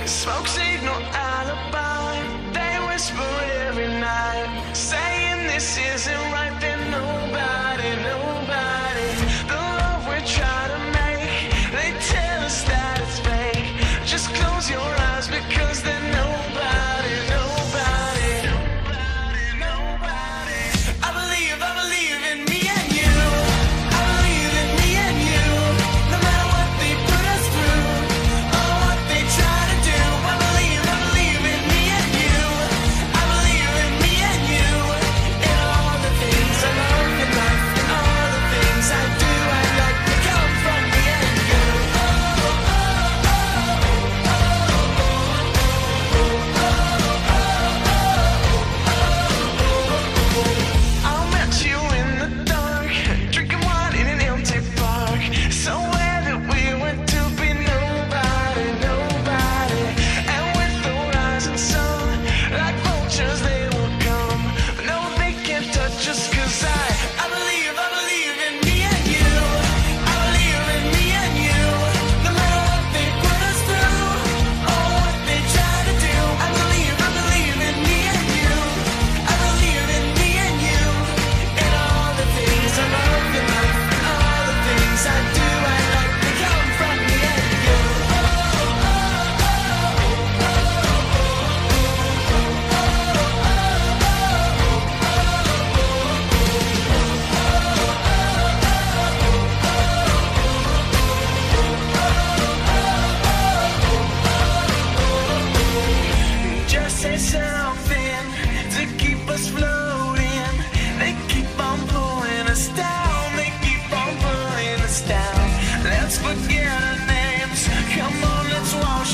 Smoke's ain't no alibi. They whisper every night, saying this isn't right. Then nobody. The love we try to make, they tell us that it's fake. Just close your eyes because they're nobody. I believe in me and you. I believe in me and you. No matter what they put us through or what they try to do. I believe in me and you. I believe in me and you. In all the things I love in life, in all the things I do, I like to come from me and you. I met you in the dark, drinking wine in an empty park, somewhere that we went to be nobody. And with the rising sun, like vultures they will come, but no, they can't touch us, 'cause I believe in me and you. I believe in me and you. No matter what they put us through or what they try to do, I believe in me and you. I believe in me and you. In all the things I love in life, in all the things I do, I like to come from me and you. Just say something to keep us floating. They keep on pulling us down. They keep on pulling us down. Let's forget our names. Come on, let's wash